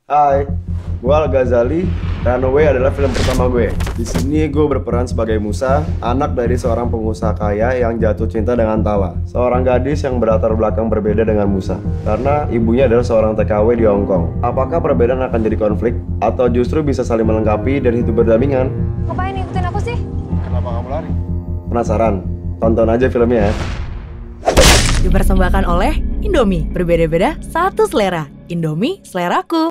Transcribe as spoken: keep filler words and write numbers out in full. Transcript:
Hai, gue Al Ghazali. Runaway adalah film pertama gue. Di sini gue berperan sebagai Musa, anak dari seorang pengusaha kaya yang jatuh cinta dengan Tawa, seorang gadis yang berlatar belakang berbeda dengan Musa, karena ibunya adalah seorang T K W di Hong Kong. Apakah perbedaan akan jadi konflik, atau justru bisa saling melengkapi dan hidup berdampingan? Ngapain ngikutin aku sih? Kenapa kamu lari? Penasaran? Tonton aja filmnya ya. Dipersembahkan oleh Indomie, berbeda-beda satu selera. Indomie, seleraku.